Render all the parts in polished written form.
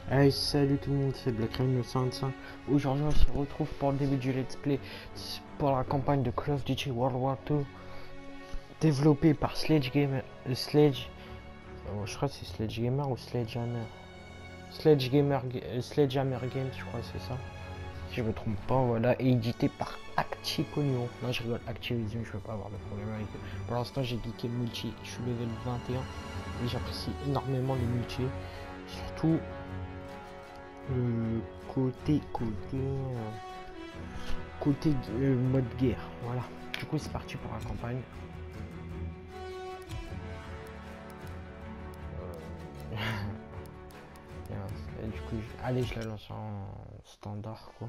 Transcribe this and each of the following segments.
Hey, salut tout le monde, c'est BlackRain925. Aujourd'hui, on se retrouve pour le début du let's play pour la campagne de Call of Duty World War II développée par Sledgehammer. Je crois que c'est Sledgehammer ou Sledgehammer. Sledgehammer Games, je crois que c'est ça. Si je me trompe pas, voilà, et édité par Activision. Non, je rigole, Activision, je veux pas avoir de problème avec eux. Pour l'instant, j'ai geeké le multi, je suis level 21 et j'apprécie énormément les multi, surtout côté mode guerre. Voilà, du coup c'est parti pour la campagne. Et du coup allez, je la lance en standard quoi.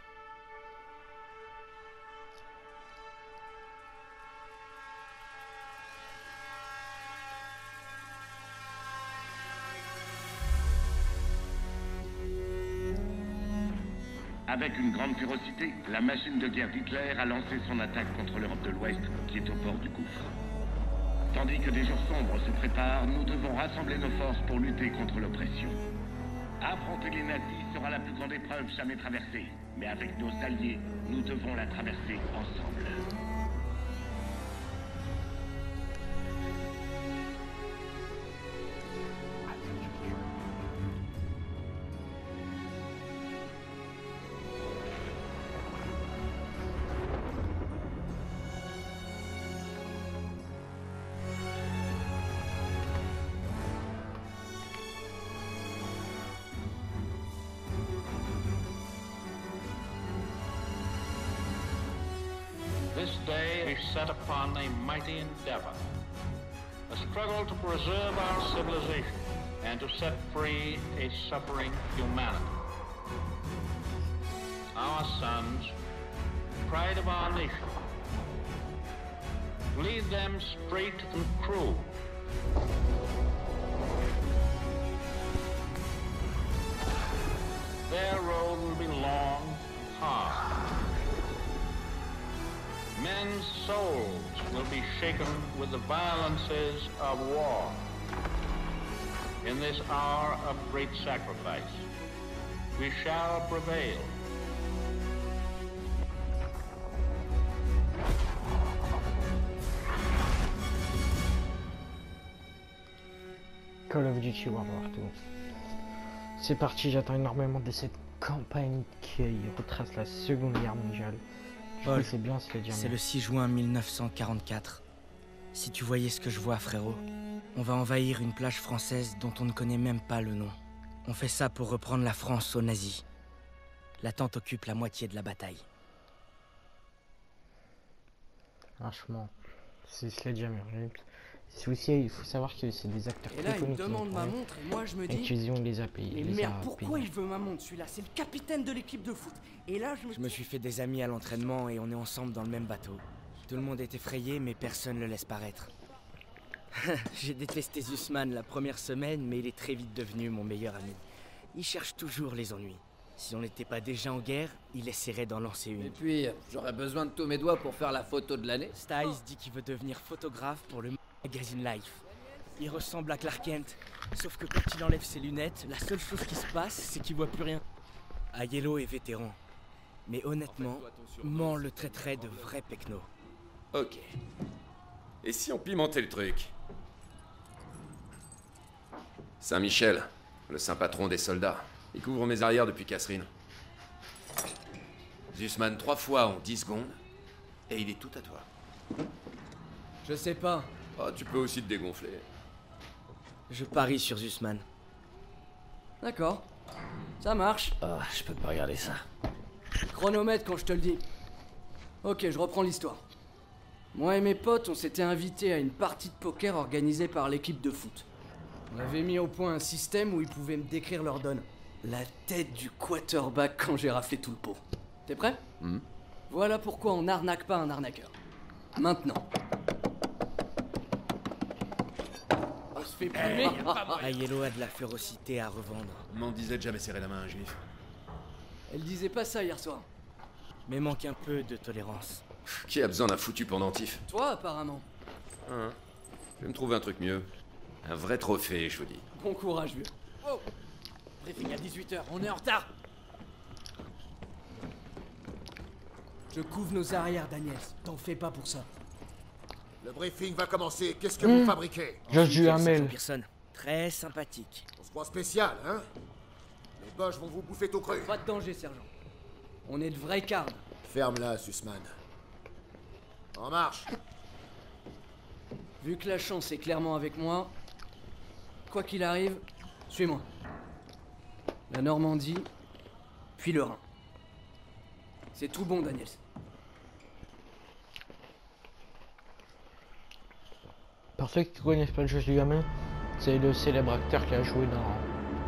Avec une grande férocité, la machine de guerre d'Hitler a lancé son attaque contre l'Europe de l'Ouest, qui est au bord du gouffre. Tandis que des jours sombres se préparent, nous devons rassembler nos forces pour lutter contre l'oppression. Affronter les nazis sera la plus grande épreuve jamais traversée, mais avec nos alliés, nous devons la traverser ensemble. This day is set upon a mighty endeavor, a struggle to preserve our civilization and to set free a suffering humanity. Our sons, pride of our nation, lead them straight and true. Their road will be long and hard. Men's souls will be shaken with the violences of war. In this hour of great sacrifice, we shall prevail. Call of Duty World War II. C'est parti, j'attends énormément de cette campagne qui retrace la Seconde Guerre mondiale. Paul, c'est bien, c'est le 6 juin 1944. Si tu voyais ce que je vois, frérot. On va envahir une plage française dont on ne connaît même pas le nom. On fait ça pour reprendre la France aux nazis. L'attente occupe la moitié de la bataille. Franchement, c'est Sledgehammer Games. C'est aussi, il faut savoir que c'est des acteurs et là, il me demande ma montre et moi je me dis... Activision les a payés. Mais merde, pourquoi il veut ma montre celui-là? C'est le capitaine de l'équipe de foot. Et là, je me suis fait des amis à l'entraînement et on est ensemble dans le même bateau. Tout le monde est effrayé, mais personne ne le laisse paraître. J'ai détesté Zussman la première semaine, mais il est très vite devenu mon meilleur ami. Il cherche toujours les ennuis. Si on n'était pas déjà en guerre, il essaierait d'en lancer une. Et puis, j'aurais besoin de tous mes doigts pour faire la photo de l'année. Styles dit qu'il veut devenir photographe pour le magazine Life. Il ressemble à Clark Kent, sauf que quand il enlève ses lunettes, la seule chose qui se passe, c'est qu'il voit plus rien. Aiello est vétéran, mais honnêtement, Mans le traiterait de vrai pecno. Ok. Et si on pimentait le truc? Saint-Michel, le saint patron des soldats. Il couvre mes arrières depuis Catherine. Zussman 3 fois en 10 secondes, et il est tout à toi. Je sais pas. Oh, tu peux aussi te dégonfler. Je parie sur Zussman. D'accord. Ça marche. Oh, je peux pas regarder ça. Chronomètre quand je te le dis. Ok, je reprends l'histoire. Moi et mes potes, on s'était invités à une partie de poker organisée par l'équipe de foot. On avait mis au point un système où ils pouvaient me décrire leur donne. La tête du quarterback quand j'ai raflé tout le pot. T'es prêt? Voilà pourquoi on n'arnaque pas un arnaqueur. Maintenant. On se fait plumer. Aiello a de la férocité à revendre. M'en disait de jamais serrer la main à un juif. Elle disait pas ça hier soir. Mais manque un peu de tolérance. Qui a besoin d'un foutu pendentif? Toi, apparemment. Hein. Je vais me trouver un truc mieux. Un vrai trophée, je vous dis. Bon courage, vieux. Oh. Briefing à 18 h, on est en retard. Je couvre nos arrières, Daniels. T'en fais pas pour ça. Le briefing va commencer. Qu'est-ce que vous fabriquez? Josh Duhamel. Pearson, très sympathique. On se voit spécial, hein? Les Boches vont vous bouffer tout cru. Pas de danger, sergent. On est de vrais carnes. Ferme-la, Sussman. En marche. Vu que la chance est clairement avec moi, quoi qu'il arrive, suis-moi. La Normandie, puis le Rhin. C'est tout bon, Daniels. Pour ceux qui connaissent pas Josh Duhamel, c'est le célèbre acteur qui a joué dans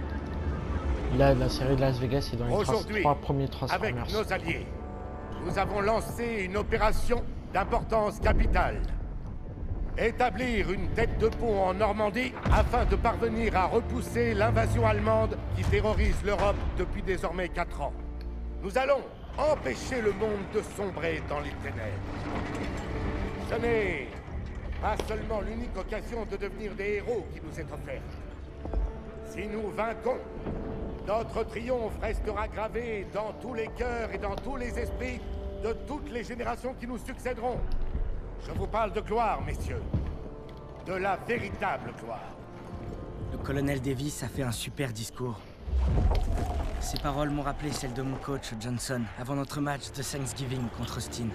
la série de Las Vegas et dans les Aujourd'hui, 3 premiers avec Transformers. nos alliés, nous avons lancé une opération d'importance capitale. Établir une tête de pont en Normandie afin de parvenir à repousser l'invasion allemande qui terrorise l'Europe depuis désormais 4 ans. Nous allons empêcher le monde de sombrer dans les ténèbres. Ce n'est pas seulement l'unique occasion de devenir des héros qui nous est offerte. Si nous vainquons, notre triomphe restera gravé dans tous les cœurs et dans tous les esprits de toutes les générations qui nous succéderont. Je vous parle de gloire, messieurs. De la véritable gloire. Le colonel Davis a fait un super discours. Ses paroles m'ont rappelé celles de mon coach Johnson avant notre match de Thanksgiving contre Austin.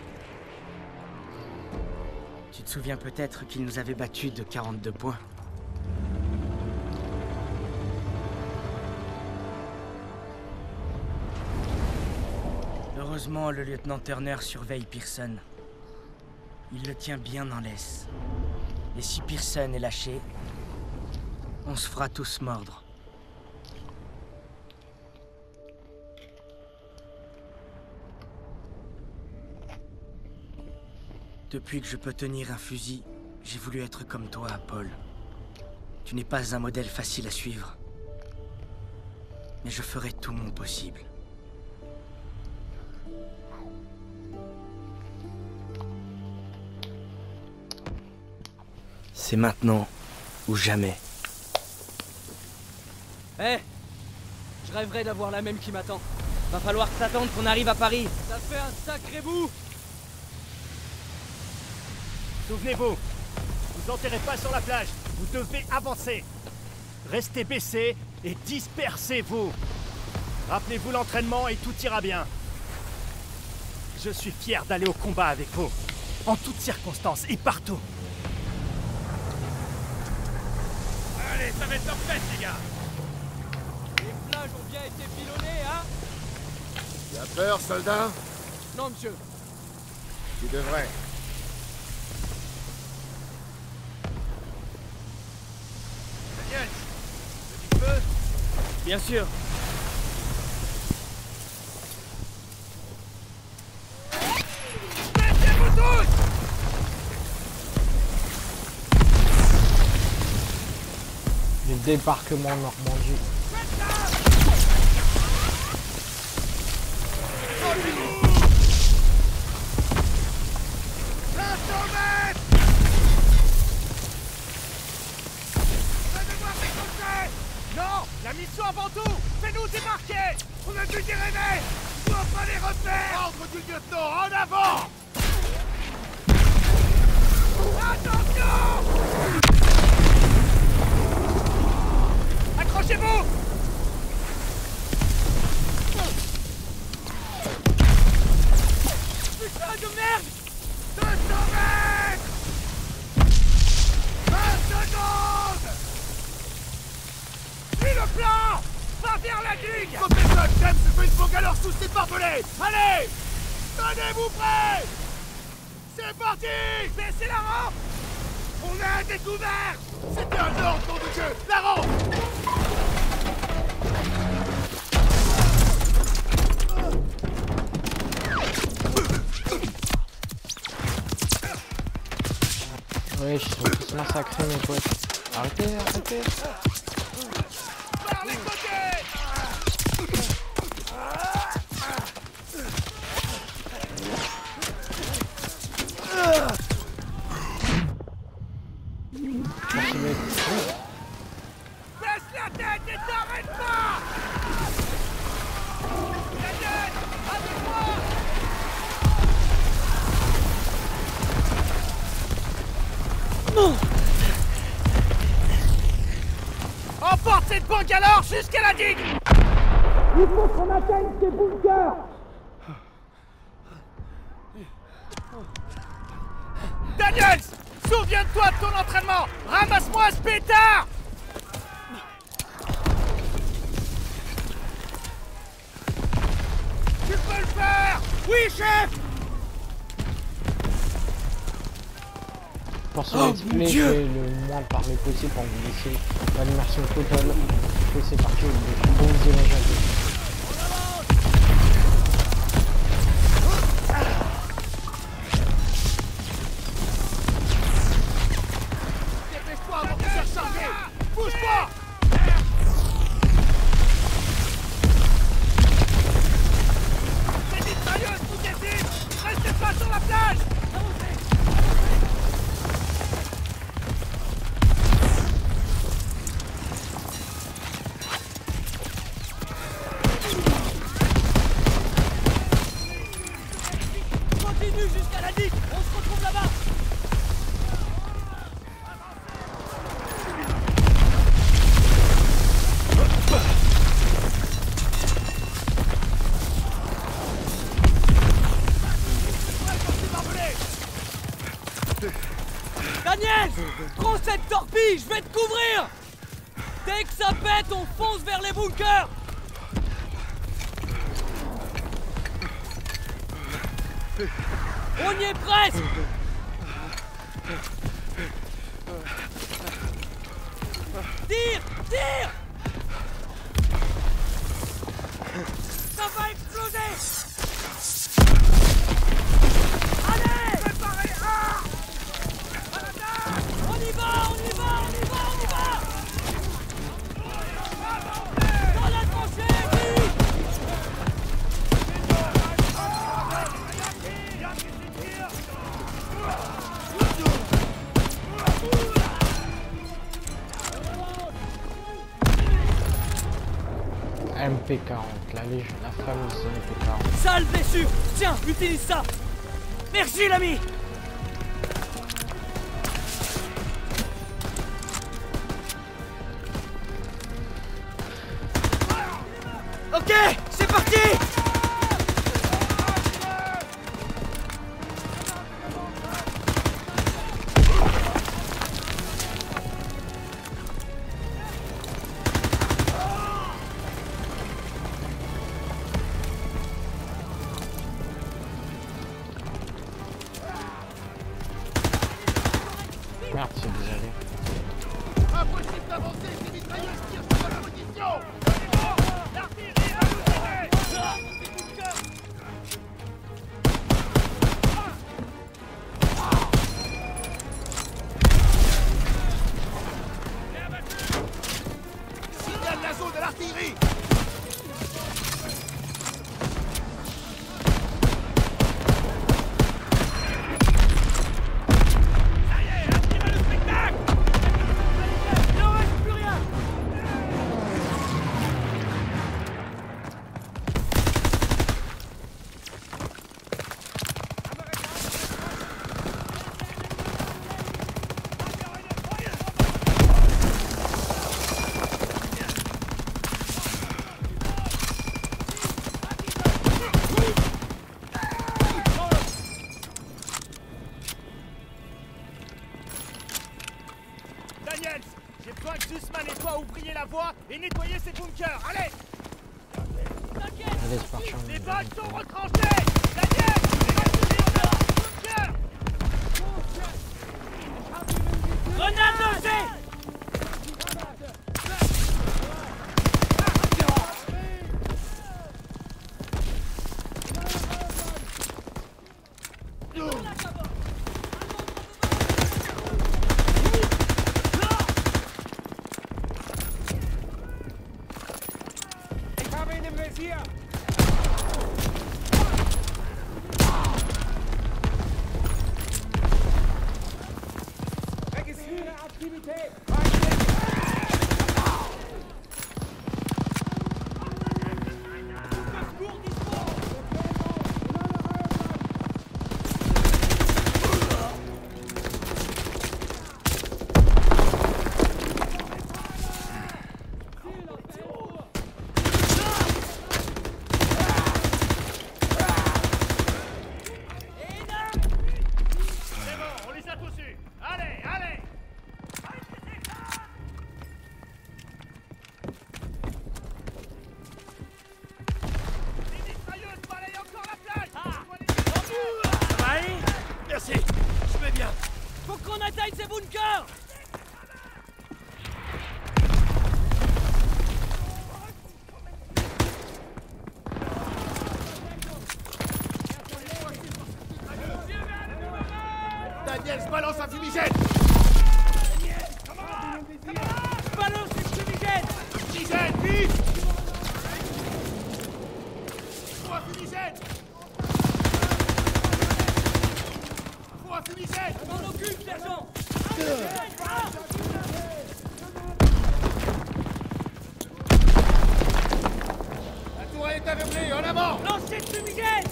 Tu te souviens peut-être qu'il nous avait battus de 42 points. Heureusement, le lieutenant Turner surveille Pearson. Il le tient bien en laisse. Et si Pearson est lâché, on se fera tous mordre. Depuis que je peux tenir un fusil, j'ai voulu être comme toi, Paul. Tu n'es pas un modèle facile à suivre. Mais je ferai tout mon possible. C'est maintenant ou jamais. Hé, je rêverais d'avoir la même qui m'attend. Va falloir s'attendre qu'on arrive à Paris. Ça fait un sacré bout. Souvenez-vous, vous enterrez pas sur la plage, vous devez avancer. Restez baissés et dispersez-vous. Rappelez-vous l'entraînement et tout ira bien. Je suis fier d'aller au combat avec vous, en toutes circonstances et partout. Allez, ça va être leur fête, les gars. Les plages ont bien été pilonnées, hein? Tu as peur, soldat? Non, monsieur. Tu devrais. Daniel, petit feu. Bien sûr. Baissez-vous tous! Le débarquement en Normandie. Non! La mission avant tout! Fais-nous débarquer! On a dû y rêver! On doit pas les repères! Ordre du lieutenant, en avant! Attention! Accrochez-vous! Putain de merde! 200 mètres! 20 secondes! Suis le plan! Va vers la digue! Professeur James se fait une bangalore sous ses barbelés! Allez! Tenez-vous prêts! C'est parti! Baissez la rampe! On a un découvert! C'était un ordre, nom de Dieu! La rampe! Ouais, je suis tous massacrés, mes potes. Arrêtez, arrêtez. Par les côtés! Merci, mec. Baisse la tête et t'arrête pas! Bangalore jusqu'à la digue! Il faut qu'on atteigne ces bunkers! Daniels! Souviens-toi de ton entraînement! Ramasse-moi ce pétard! Tu peux le faire! Oui, chef! Pour ce let's play, je vais le moins parler possible pour vous laisser l'animation totale. Et c'est parti, de bons images à vous. Dépêche-toi avant de se faire charger! Bouge-toi! C'est mitrailleuse, vous êtes! Restez pas sur la plage! Continue jusqu'à la digue. On se retrouve là-bas. Daniel! Prends cette torpille, je vais te couvrir! Dès que ça pète, on fonce vers les bunkers! On y est presque! Tire! Tire! Ça va exploser! Allez! Préparez! On y va! On y va! On y va! On y va! Dans la tranchée, vite! MP40, la fameuse MP40. Sale blessure! Tiens, utilise ça! Merci l'ami! Ok, c'est parti! Merde, c'est désolé. Impossible d'avancer, ces mitrailleuses tirent sur la position! L'artillerie va nous aider! Signale l'assaut de l'artillerie! Daniels, j'ai besoin que Zussman et toi ouvriez la voie et nettoyez ces bunkers. Allez! Allez, c'est parti. Les balles sont retranchées! Daniel! Bunker! Grenade lancée! bunker! Daniel, je balance un fumigène! Je balance une fumigène! Fumigène, vite! Faut un fumigène! Faut un fumigène! On m'en occupe, sergent! La tourelle est aveuglée, en avant! Lancez de fumigène!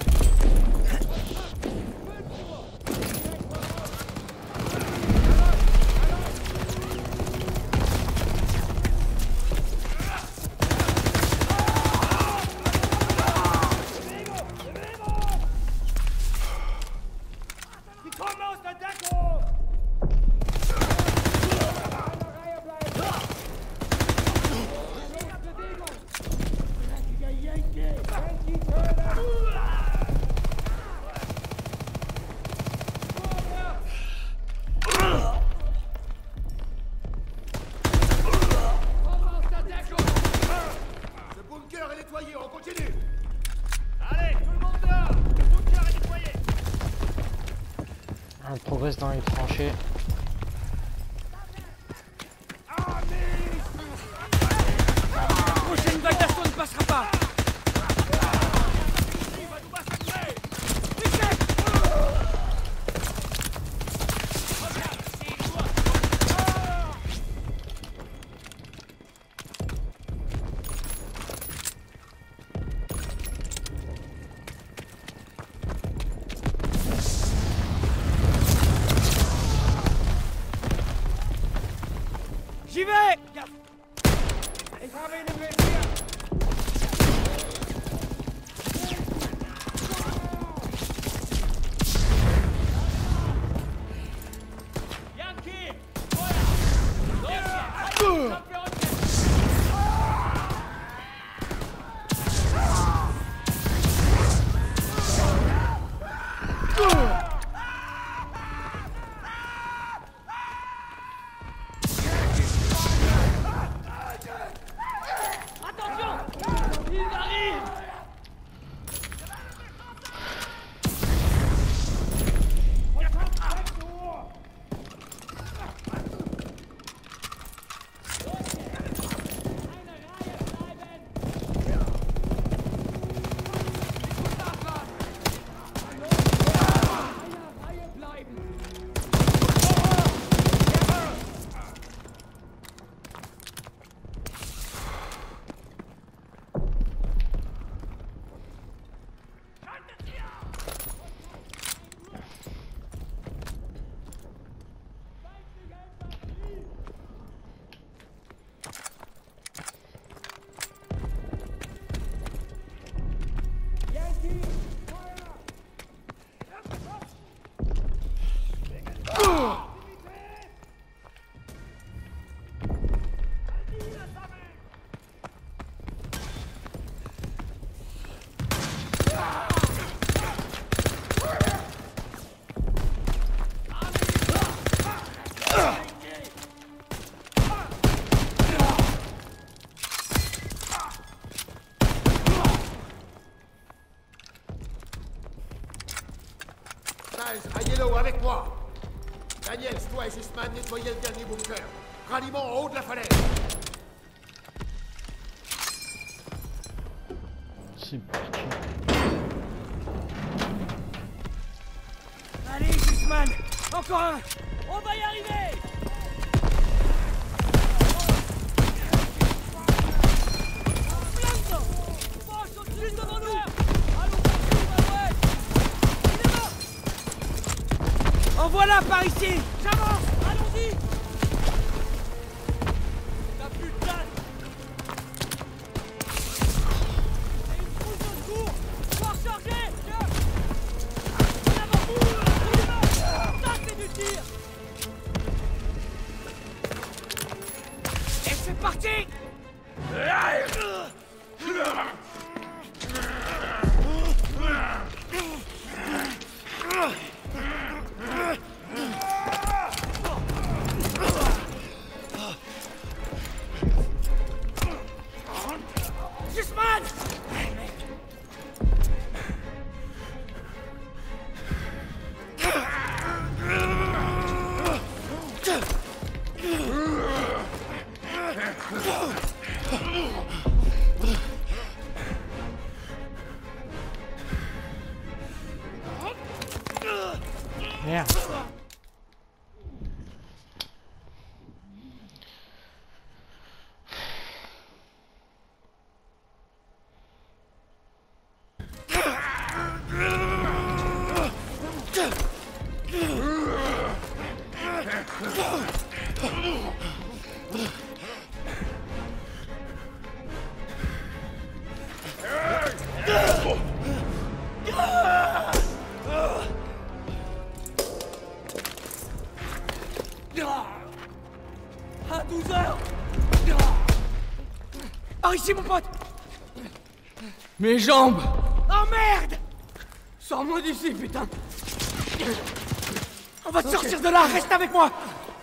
Le bunker est nettoyé, on continue! Allez, tout le monde dehors! Le bunker est nettoyé! On progresse dans les tranchées. Prochaine vague d'assaut ne passera pas! J'y vais! Aiello, avec moi! Daniel, toi et Zisman, nettoyez le dernier bunker. Ralliement en haut de la falaise. C'est parti. Allez, Zisman! Encore un! On va y arriver! Blanco! Proche, au-dessus devant nous! Allons, à l'ouest! Il est mort! En voilà par ici! J'avance! Allons-y! La putain! Et une trousse de secours! Faut recharger! Ça, c'est du tir! Et c'est parti! Merde. À 12 heures. Par ici, mon pote. Mes jambes! Oh merde! Sors-moi d'ici, putain! On va sortir de là, reste avec moi!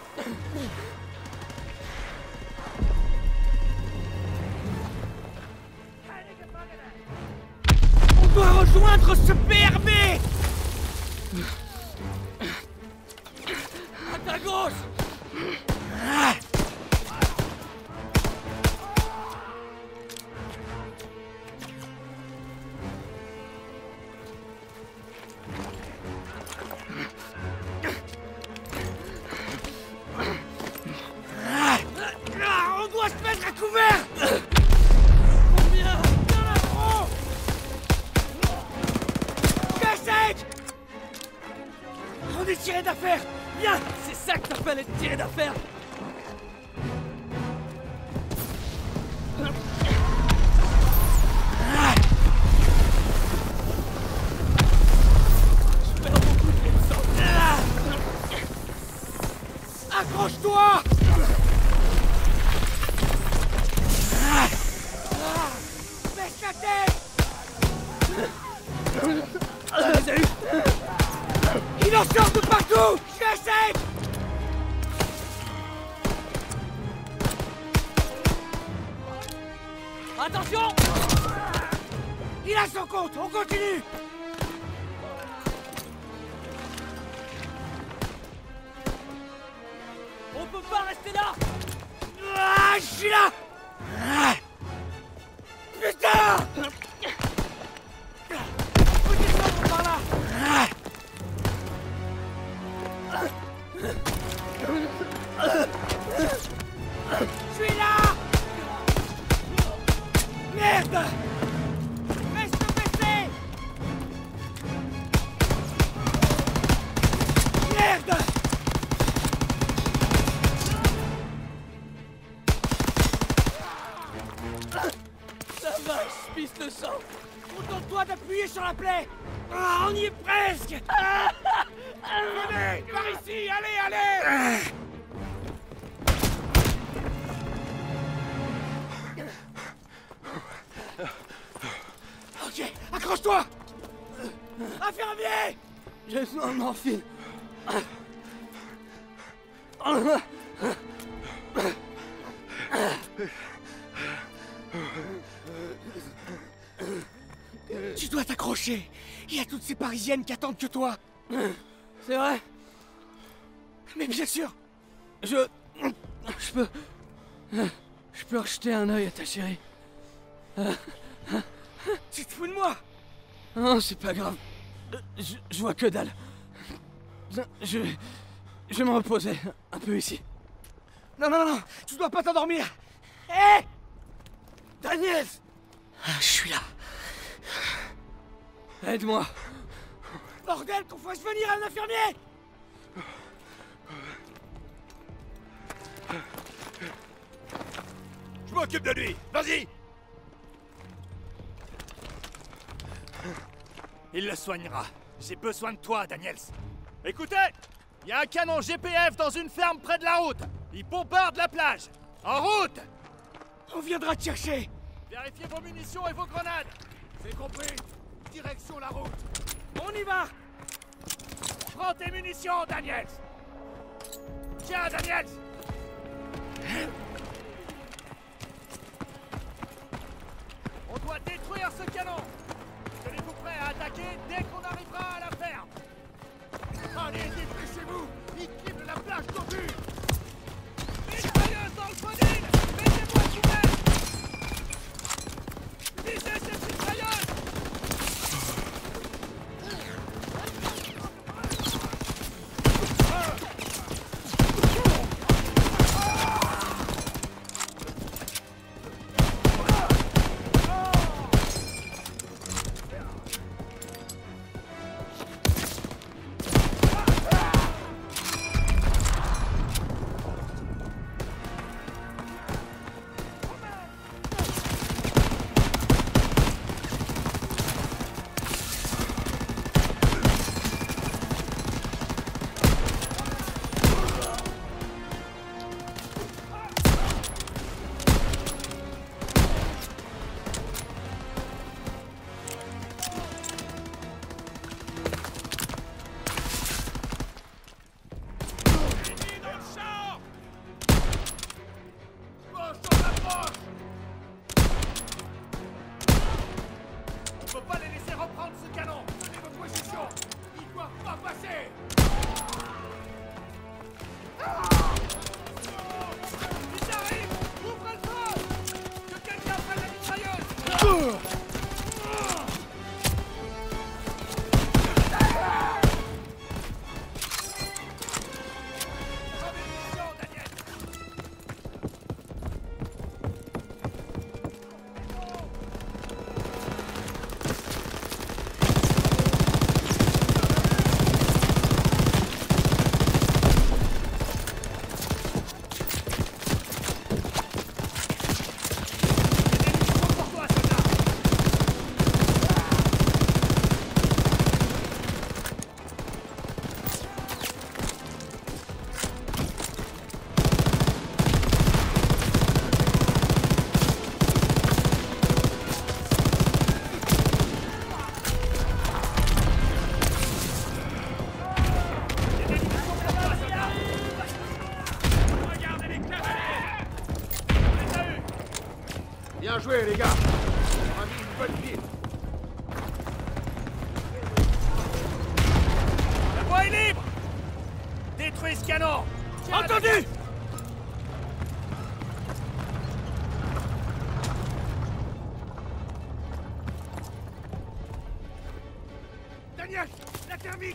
On doit rejoindre ce PRB! À ta gauche! On doit se mettre à couvert! Combien? Dans la front! J'essaie! On est tiré d'affaire! Viens! C'est ça que t'appelles être tiré d'affaire! Je perds beaucoup de sang! Accroche-toi! Baisse la tête! Il en sort de partout! J'essaie! Attention! Il a son compte! On continue! On peut pas rester là! Ah, je suis là! Putain! Faut descendre par là! Je suis là! Merde! Reste baissé! Merde! Ça va, je pisse le sang! Contente-toi d'appuyer sur la plaie! Ah, on y est presque! Venez! Par ici! Allez, allez! Ok, accroche-toi! Infirmier! J'ai besoin de morphine. Tu dois t'accrocher! Il y a toutes ces Parisiennes qui attendent que toi! C'est vrai? Mais bien sûr! Je peux rejeter un œil à ta chérie. Tu te fous de moi? Non, c'est pas grave. Je vois que dalle. Je vais me reposer un peu ici. Non, non, non! Tu dois pas t'endormir! Hé! Daniel! Je suis là! Aide-moi. Bordel, qu'on fasse venir un infirmier! Je m'occupe de lui. Vas-y. Il le soignera. J'ai besoin de toi, Daniels. Écoutez, il y a un canon GPF dans une ferme près de la route. Il bombarde la plage. En route! On viendra te chercher! Vérifiez vos munitions et vos grenades. C'est compris. Direction la route. On y va! Prends tes munitions, Daniels. Tiens, Daniels. On doit détruire ce canon. Tenez-vous prêts à attaquer dès qu'on arrivera à la ferme. Allez, dépêchez-vous. Ils quitte la plage tendue. Mitrailleuse dans le podine. Mettez-moi couvert. Visez cette mitrailleuse. Bien joué, les gars. On a mis une bonne pile. La voie est libre! Détruis ce canon! Entendu! Daniel! La thermique!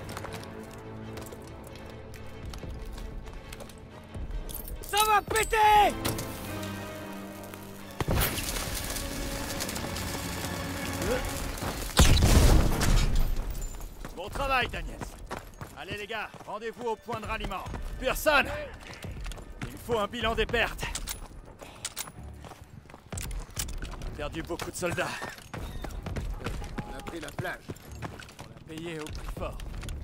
Ça va péter! Bon travail, Daniel. Allez les gars, rendez-vous au point de ralliement. Personne! Il me faut un bilan des pertes. On a perdu beaucoup de soldats. On a pris la plage. On a payé au prix fort.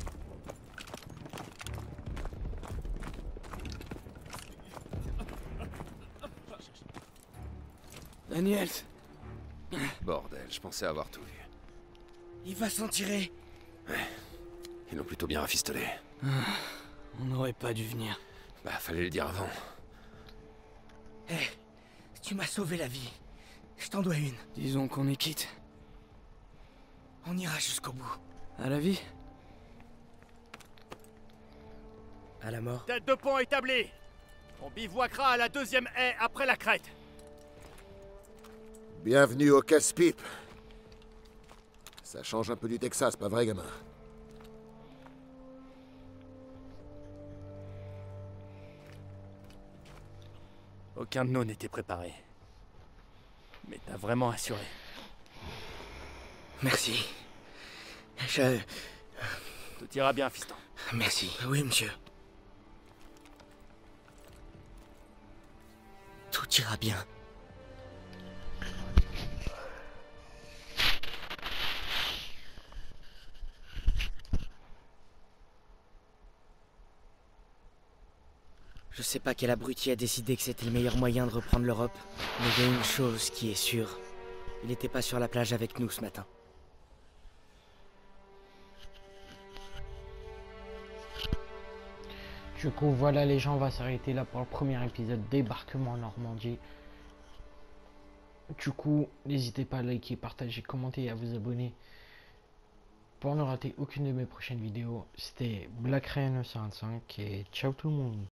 Daniels. Bordel, je pensais avoir tout vu. Il va s'en tirer. Ils l'ont plutôt bien rafistolé. On n'aurait pas dû venir. Bah, fallait le dire avant. Hé, tu m'as sauvé la vie. Je t'en dois une. Disons qu'on est quitte. On ira jusqu'au bout. À la vie. À la mort. Tête de pont établie. On bivouaquera à la deuxième haie après la crête. Bienvenue au casse-pipe. Ça change un peu du Texas, pas vrai, gamin? Aucun de nous n'était préparé. Mais t'as vraiment assuré. Merci. Tout ira bien, fiston. Merci. Oui, monsieur. Tout ira bien. Je sais pas quel abruti a décidé que c'était le meilleur moyen de reprendre l'Europe, mais il y a une chose qui est sûre. Il n'était pas sur la plage avec nous ce matin. Du coup, voilà les gens, on va s'arrêter là pour le premier épisode Débarquement en Normandie. Du coup, n'hésitez pas à liker, partager, commenter et à vous abonner pour ne rater aucune de mes prochaines vidéos. C'était Black Rain 955 et ciao tout le monde.